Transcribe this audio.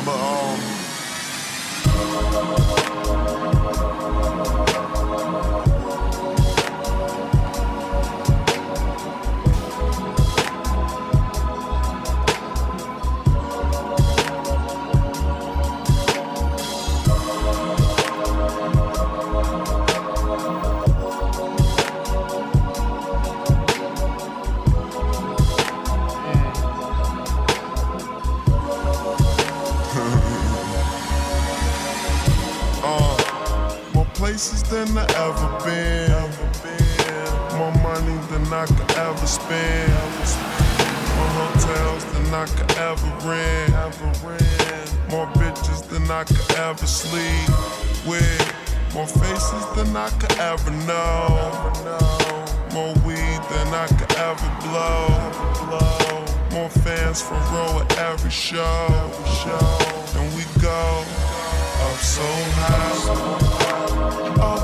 Places than I ever been. More money than I could ever spend. More hotels than I could ever rent. More bitches than I could ever sleep with. More faces than I could ever know. More weed than I could ever blow. More fans for row at every show. And we go up so high.